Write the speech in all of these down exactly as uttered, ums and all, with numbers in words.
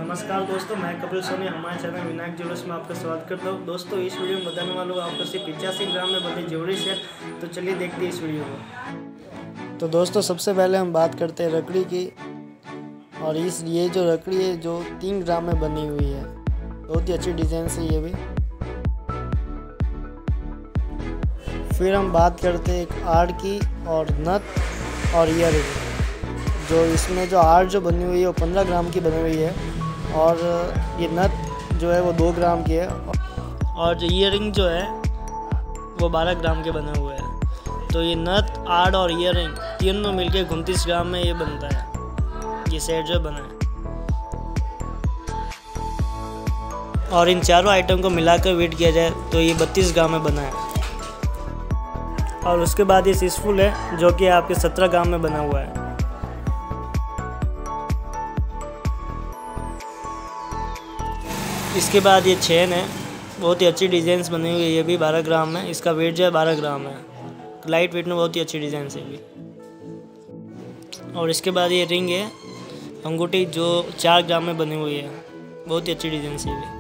नमस्कार दोस्तों, मैं कपिल सोनी हमारे चैनल विनायक ज्वेलर्स में आपका स्वागत करता हूँ। दोस्तों इस वीडियो में बताने वाला हूँ आपको सिर्फ पचासी ग्राम में बने ज्वेलरी सेट। तो चलिए देखते हैं इस वीडियो को। तो दोस्तों सबसे पहले हम बात करते हैं रकड़ी की। और इस ये जो रकड़ी है जो तीन ग्राम में बनी हुई है, बहुत ही अच्छी डिज़ाइन से ये भी। फिर हम बात करते हैं एक आड़ की और नथ और ईयरिंग। जो इसमें जो आड़ जो बनी हुई है वो पंद्रह ग्राम की बनी हुई है और ये नथ जो है वो दो ग्राम की है और जो ईयरिंग जो है वो बारह ग्राम के बने हुए हैं। तो ये नथ, आड़ और ईयरिंग तीनों मिलके उनतीस ग्राम में ये बनता है, ये सेट जो बना है। और इन चारों आइटम को मिलाकर वेट किया जाए तो ये बत्तीस ग्राम में बना है। और उसके बाद ये सिसफुल है जो कि आपके सत्रह ग्राम में बना हुआ है। इसके बाद ये चेन है, बहुत ही अच्छी डिज़ाइंस बनी हुई है, ये भी बारह ग्राम में। इसका वेट जो है बारह ग्राम है, लाइट वेट में बहुत ही अच्छी डिज़ाइन है भी। और इसके बाद ये रिंग है अंगूठी जो चार ग्राम में बनी हुई है, बहुत ही अच्छी डिज़ाइन है भी।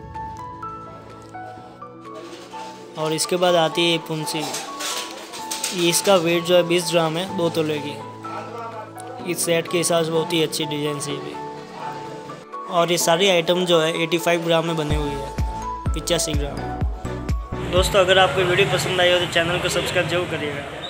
और इसके बाद आती है ये पुंसी, इसका वेट जो है बीस ग्राम है, दो तोले की। इस सेट के हिसाब से बहुत ही अच्छी डिज़ाइन है भी। और ये सारी आइटम जो है पचासी ग्राम में बनी हुई है, पचासी ग्राम। दोस्तों अगर आपको वीडियो पसंद आई हो तो चैनल को सब्सक्राइब जरूर करिएगा।